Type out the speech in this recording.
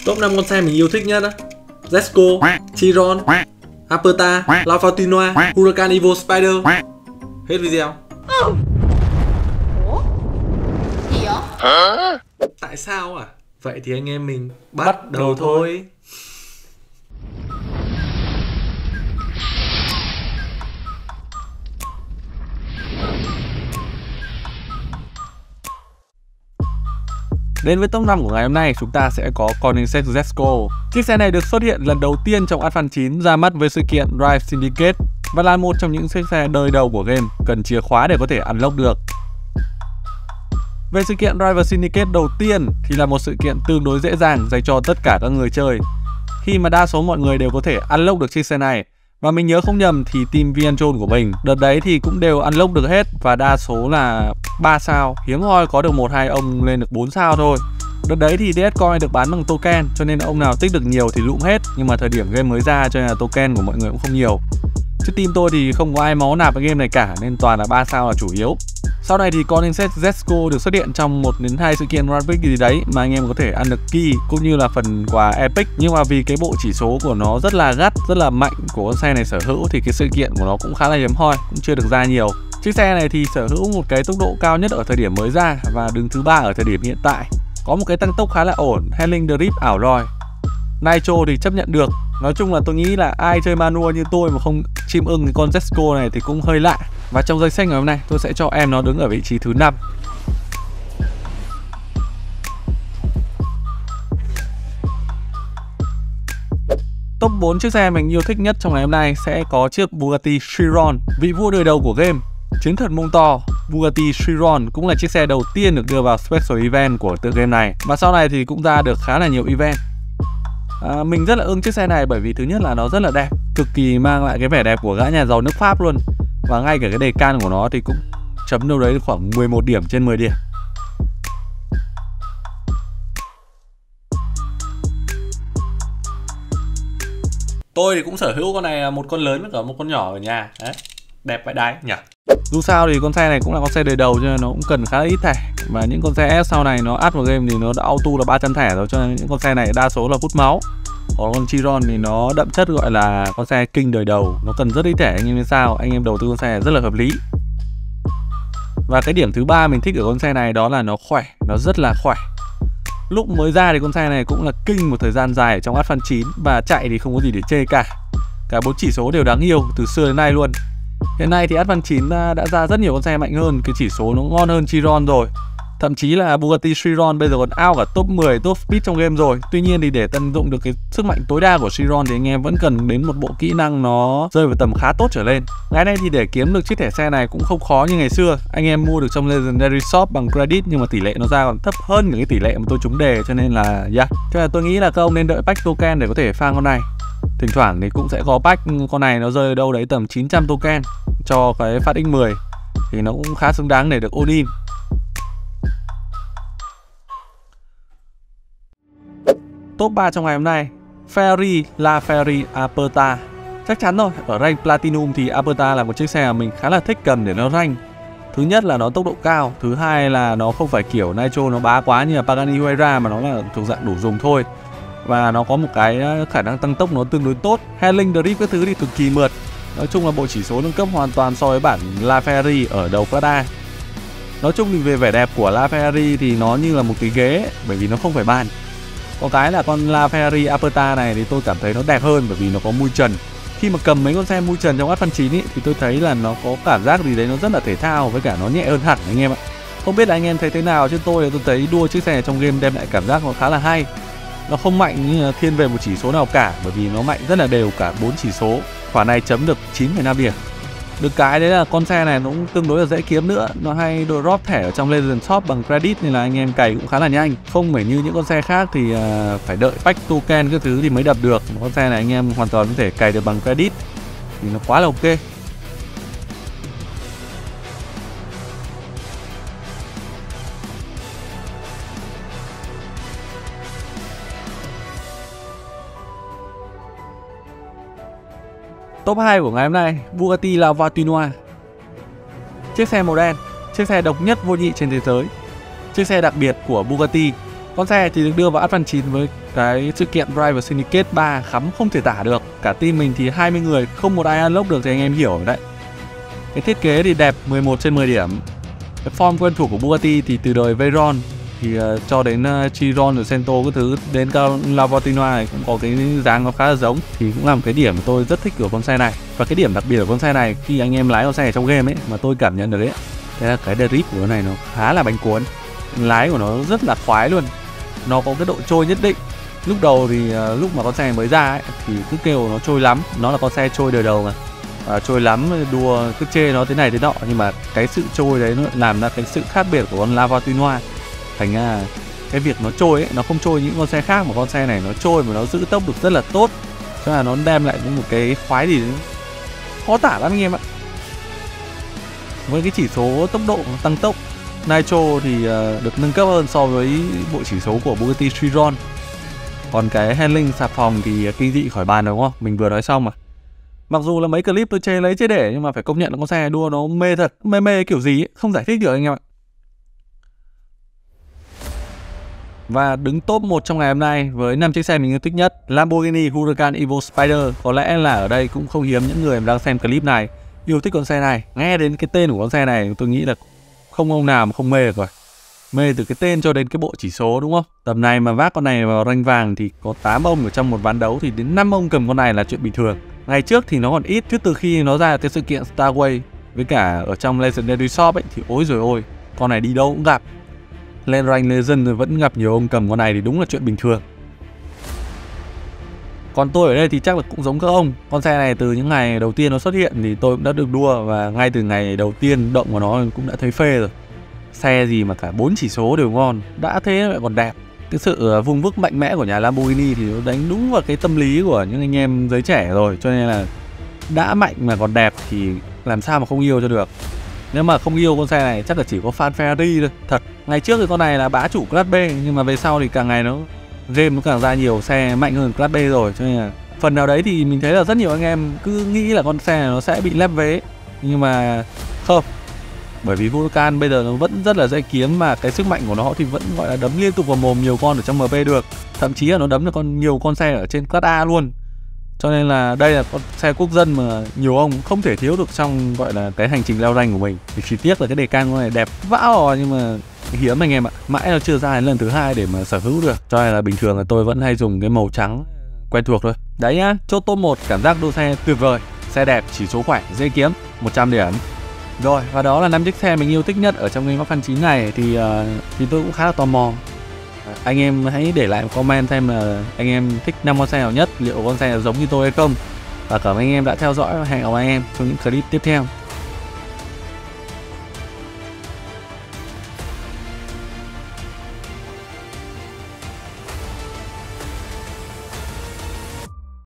Top 5 con xe mình yêu thích nhất á: Zesco, Chiron, Aperta, La Fortuna, Huracan Evo Spider. Hết video. Ủa? Gì vậy? Tại sao à? Vậy thì anh em mình bắt đầu thôi. Đến với top 5 của ngày hôm nay, chúng ta sẽ có Koenigsegg Zesco. Chiếc xe này được xuất hiện lần đầu tiên trong Advance 9 ra mắt với sự kiện Drive Syndicate và là một trong những chiếc xe đời đầu của game, cần chìa khóa để có thể unlock được. Về sự kiện Driver Syndicate đầu tiên thì là một sự kiện tương đối dễ dàng dành cho tất cả các người chơi, khi mà đa số mọi người đều có thể unlock được chiếc xe này. Và mình nhớ không nhầm thì team Viantron của mình đợt đấy thì cũng đều unlock được hết, và đa số là 3 sao, hiếm hoi có được 1-2 ông lên được 4 sao thôi. Đợt đấy thì DS Coin được bán bằng token, cho nên ông nào tích được nhiều thì lụm hết, nhưng mà thời điểm game mới ra cho nên là token của mọi người cũng không nhiều. Chứ team tôi thì không có ai máu nạp cái game này cả, nên toàn là 3 sao là chủ yếu. Sau này thì Koenigsegg Zesco được xuất hiện trong 1-2 sự kiện Grand Prix gì đấy mà anh em có thể ăn được key cũng như là phần quà epic, nhưng mà vì cái bộ chỉ số của nó rất là gắt, rất là mạnh của con xe này sở hữu thì cái sự kiện của nó cũng khá là hiếm hoi, cũng chưa được ra nhiều. Chiếc xe này thì sở hữu một cái tốc độ cao nhất ở thời điểm mới ra và đứng thứ 3 ở thời điểm hiện tại. Có một cái tăng tốc khá là ổn, handling drift ảo roi. Nitro thì chấp nhận được. Nói chung là tôi nghĩ là ai chơi manual như tôi mà không chim ưng thì con Zesco này thì cũng hơi lạ. Và trong danh sách ngày hôm nay tôi sẽ cho em nó đứng ở vị trí thứ 5. Top 4 chiếc xe mình yêu thích nhất trong ngày hôm nay sẽ có chiếc Bugatti Chiron, vị vua đời đầu của game. Chiến thuật mông to, Bugatti Chiron cũng là chiếc xe đầu tiên được đưa vào Special Event của tựa game này, và sau này thì cũng ra được khá là nhiều event. Mình rất là ưng chiếc xe này bởi vì thứ nhất là nó rất là đẹp, cực kỳ mang lại cái vẻ đẹp của gã nhà giàu nước Pháp luôn. Và ngay cả cái đề can của nó thì cũng chấm đâu đấy khoảng 11 điểm trên 10 điểm. Tôi thì cũng sở hữu con này, một con lớn với cả một con nhỏ ở nhà. Đấy, đẹp vãi đái nhỉ. Dù sao thì con xe này cũng là con xe đời đầu cho nên nó cũng cần khá là ít thẻ. Và những con xe S sau này nó add vào game thì nó đã auto là 300 thẻ rồi, cho nên những con xe này đa số là hút máu. Còn con Chiron thì nó đậm chất gọi là con xe kinh đời đầu, nó cần rất ít thẻ. Anh em biết sao? Anh em đầu tư con xe này rất là hợp lý. Và cái điểm thứ 3 mình thích ở con xe này đó là nó khỏe, nó rất là khỏe. Lúc mới ra thì con xe này cũng là kinh một thời gian dài ở trong Advance 9 và chạy thì không có gì để chê cả. Cả 4 chỉ số đều đáng yêu từ xưa đến nay luôn. Hiện nay thì Advance 9 đã ra rất nhiều con xe mạnh hơn, cái chỉ số nó ngon hơn Chiron rồi. Thậm chí là Bugatti Chiron bây giờ còn out cả top 10 top speed trong game rồi. Tuy nhiên thì để tận dụng được cái sức mạnh tối đa của Chiron thì anh em vẫn cần đến một bộ kỹ năng nó rơi vào tầm khá tốt trở lên. Ngày nay thì để kiếm được chiếc thẻ xe này cũng không khó như ngày xưa. Anh em mua được trong Legendary Shop bằng credit, nhưng mà tỷ lệ nó ra còn thấp hơn những cái tỷ lệ mà tôi trúng đề, cho nên là cho nên tôi nghĩ là các ông nên đợi pack token để có thể farm con này. Thỉnh thoảng thì cũng sẽ có pack con này nó rơi đâu đấy tầm 900 token cho cái phát X10 thì nó cũng khá xứng đáng để được all-in. Top 3 trong ngày hôm nay, Ferrari, La Ferrari Aperta. Chắc chắn rồi, ở rank Platinum thì Aperta là một chiếc xe mà mình khá là thích cầm để nó rank. Thứ nhất là nó tốc độ cao, thứ hai là nó không phải kiểu Nitro nó bá quá như là Pagani Huayra mà nó là thuộc dạng đủ dùng thôi. Và nó có một cái khả năng tăng tốc nó tương đối tốt, handling drift các thứ thì cực kỳ mượt. Nói chung là bộ chỉ số nâng cấp hoàn toàn so với bản La Ferrari ở đầu Class A. Nói chung thì về vẻ đẹp của La Ferrari thì nó như là một cái ghế, bởi vì nó không phải bàn. Có cái là con La Ferrari Aperta này thì tôi cảm thấy nó đẹp hơn bởi vì nó có mui trần. Khi mà cầm mấy con xe mui trần trong Advance 9 ý, thì tôi thấy là nó có cảm giác gì đấy nó rất là thể thao, với cả nó nhẹ hơn hẳn anh em ạ. Không biết là anh em thấy thế nào, chứ tôi thấy đua chiếc xe này trong game đem lại cảm giác nó khá là hay. Nó không mạnh như là thiên về một chỉ số nào cả, bởi vì nó mạnh rất là đều cả 4 chỉ số. Khoản này chấm được 9,5 điểm. Được cái đấy là con xe này nó cũng tương đối là dễ kiếm nữa. Nó hay drop thẻ ở trong Legend Shop bằng credit nên là anh em cày cũng khá là nhanh. Không phải như những con xe khác thì phải đợi pack token các thứ thì mới đập được. Con xe này anh em hoàn toàn có thể cày được bằng credit thì nó quá là ok. Top 2 của ngày hôm nay, Bugatti La Fortuna. Chiếc xe màu đen, chiếc xe độc nhất vô nhị trên thế giới. Chiếc xe đặc biệt của Bugatti. Con xe thì được đưa vào Advance 9 với cái sự kiện Driver Syndicate 3 khắm không thể tả được. Cả team mình thì 20 người, không một ai unlock được thì anh em hiểu rồi đấy. Cái thiết kế thì đẹp, 11 trên 10 điểm. Cái form quen thuộc của Bugatti thì từ đời Veyron thì cho đến Chiron rồi Sento cái thứ, đến cả La Fortuna này cũng có cái dáng nó khá là giống, thì cũng là một cái điểm tôi rất thích của con xe này. Và cái điểm đặc biệt của con xe này khi anh em lái con xe ở trong game ấy mà tôi cảm nhận được đấy, thế là cái drip của nó này nó khá là bánh cuốn, lái của nó rất là khoái luôn. Nó có cái độ trôi nhất định. Lúc đầu thì lúc mà con xe mới ra ấy, thì cứ kêu nó trôi lắm, nó là con xe trôi đời đầu mà. Trôi lắm, đùa cứ chê nó thế này thế nọ, nhưng mà cái sự trôi đấy nó làm ra cái sự khác biệt của con La Fortuna. Thành ra cái việc nó trôi ấy, nó không trôi những con xe khác, mà con xe này nó trôi mà nó giữ tốc được rất là tốt, cho nên là nó đem lại một cái khoái gì đấy khó tả lắm anh em ạ. Với cái chỉ số tốc độ tăng tốc Nitro thì được nâng cấp hơn so với bộ chỉ số của Bugatti Chiron. Còn cái handling xà phòng thì kinh dị khỏi bàn, đúng không? Mình vừa nói xong mà. Mặc dù là mấy clip tôi chê lấy chê để, nhưng mà phải công nhận là con xe đua nó mê thật, mê kiểu gì ấy, không giải thích được anh em ạ. Và đứng top 1 trong ngày hôm nay với 5 chiếc xe mình yêu thích nhất, Lamborghini Huracan Evo Spider. Có lẽ là ở đây cũng không hiếm những người đang xem clip này yêu thích con xe này. Nghe đến cái tên của con xe này tôi nghĩ là không ông nào mà không mê được rồi. Mê từ cái tên cho đến cái bộ chỉ số, đúng không? Tầm này mà vác con này vào rank vàng thì có 8 ông ở trong một ván đấu, thì đến 5 ông cầm con này là chuyện bình thường. Ngày trước thì nó còn ít, chứ từ khi nó ra cái sự kiện Starway với cả ở trong Legendary Shop ấy thì ối rồi ôi, con này đi đâu cũng gặp. Lên rank Legend rồi vẫn gặp nhiều ông cầm con này thì đúng là chuyện bình thường. Còn tôi ở đây thì chắc là cũng giống các ông. Con xe này từ những ngày đầu tiên nó xuất hiện thì tôi cũng đã được đua, và ngay từ ngày đầu tiên động của nó cũng đã thấy phê rồi. Xe gì mà cả 4 chỉ số đều ngon, đã thế lại còn đẹp. Cái sự vung vức mạnh mẽ của nhà Lamborghini thì nó đánh đúng vào cái tâm lý của những anh em giới trẻ rồi, cho nên là đã mạnh mà còn đẹp thì làm sao mà không yêu cho được. Nếu mà không yêu con xe này chắc là chỉ có fan Ferrari thôi. Thật, ngày trước thì con này là bá chủ Class B, nhưng mà về sau thì càng ngày game nó càng ra nhiều xe mạnh hơn Class B rồi, cho nên là phần nào đấy thì mình thấy là rất nhiều anh em cứ nghĩ là con xe này nó sẽ bị lép vế, nhưng mà không. Bởi vì Huracan bây giờ nó vẫn rất là dễ kiếm, mà cái sức mạnh của nó thì vẫn gọi là đấm liên tục vào mồm nhiều con ở trong MP được. Thậm chí là nó đấm được nhiều con xe ở trên Class A luôn. Cho nên là đây là con xe quốc dân mà nhiều ông không thể thiếu được trong gọi là cái hành trình leo rank của mình. Thì chỉ tiếc là cái đề can con này đẹp vãi rồi, nhưng mà hiếm anh em ạ. Mãi nó chưa ra đến lần thứ 2 để mà sở hữu được. Cho nên là bình thường là tôi vẫn hay dùng cái màu trắng quen thuộc thôi. Đấy nhá, chốt top 1 cảm giác đua xe tuyệt vời. Xe đẹp, chỉ số khỏe, dễ kiếm, 100 điểm. Rồi, và đó là 5 chiếc xe mình yêu thích nhất ở trong Game of Fan 9 này. Thì tôi cũng khá là tò mò. Anh em hãy để lại một comment xem là anh em thích 5 con xe nào nhất, liệu con xe là giống như tôi hay không. Và cảm ơn anh em đã theo dõi, hẹn gặp anh em trong những clip tiếp theo.